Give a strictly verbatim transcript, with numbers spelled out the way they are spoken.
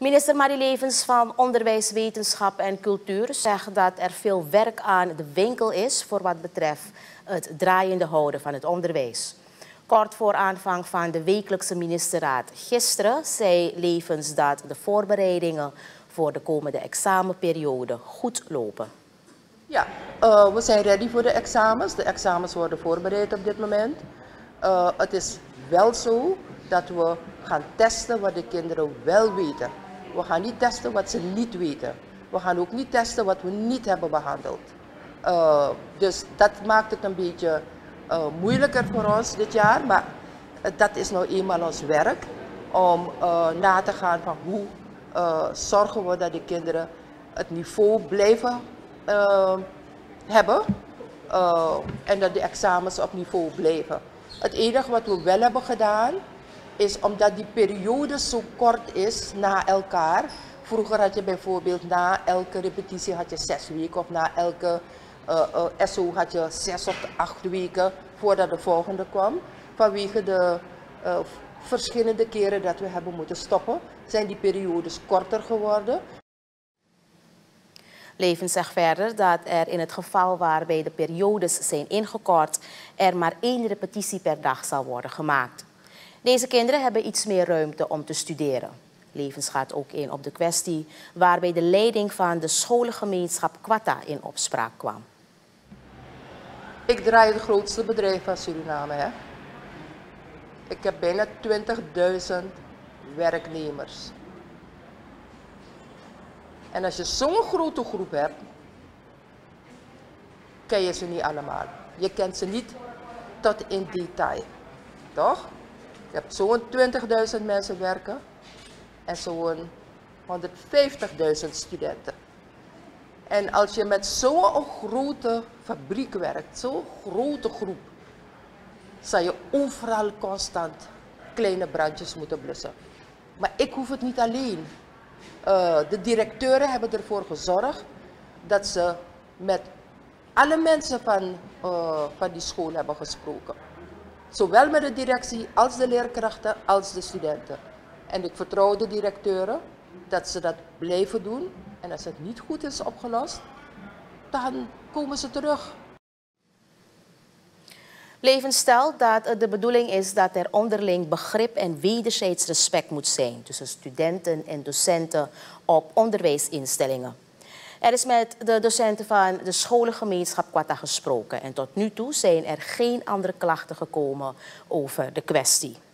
Minister Marie Levens van Onderwijs, Wetenschap en Cultuur zegt dat er veel werk aan de winkel is voor wat betreft het draaiende houden van het onderwijs. Kort voor aanvang van de wekelijkse ministerraad gisteren zei Levens dat de voorbereidingen voor de komende examenperiode goed lopen. Ja, uh, we zijn ready voor de examens. De examens worden voorbereid op dit moment. Uh, het is wel zo dat we gaan testen wat de kinderen wel weten. We gaan niet testen wat ze niet weten. We gaan ook niet testen wat we niet hebben behandeld. Uh, dus dat maakt het een beetje uh, moeilijker voor ons dit jaar. Maar uh, dat is nou eenmaal ons werk. Om uh, na te gaan van hoe uh, zorgen we dat de kinderen het niveau blijven uh, hebben. Uh, en dat de examens op niveau blijven. Het enige wat we wel hebben gedaan is omdat die periode zo kort is na elkaar. Vroeger had je bijvoorbeeld na elke repetitie had je zes weken of na elke uh, uh, S O had je zes of acht weken voordat de volgende kwam. Vanwege de uh, verschillende keren dat we hebben moeten stoppen, zijn die periodes korter geworden. Levens zegt verder dat er in het geval waarbij de periodes zijn ingekort, er maar één repetitie per dag zal worden gemaakt. Deze kinderen hebben iets meer ruimte om te studeren. Levens gaat ook in op de kwestie waarbij de leiding van de scholengemeenschap Quatta in opspraak kwam. Ik draai het grootste bedrijf van Suriname. Hè? Ik heb bijna twintigduizend werknemers. En als je zo'n grote groep hebt, ken je ze niet allemaal. Je kent ze niet tot in detail. Toch? Je hebt zo'n twintigduizend mensen werken en zo'n honderdvijftigduizend studenten. En als je met zo'n grote fabriek werkt, zo'n grote groep, zal je overal constant kleine brandjes moeten blussen. Maar ik hoef het niet alleen. Uh, de directeuren hebben ervoor gezorgd dat ze met alle mensen van, uh, van die school hebben gesproken. Zowel met de directie als de leerkrachten als de studenten. En ik vertrouw de directeuren dat ze dat blijven doen. En als het niet goed is opgelost, dan komen ze terug. Levens stelt dat het de bedoeling is dat er onderling begrip en wederzijds respect moet zijn tussen studenten en docenten op onderwijsinstellingen. Er is met de docenten van de scholengemeenschap Quatta gesproken en tot nu toe zijn er geen andere klachten gekomen over de kwestie.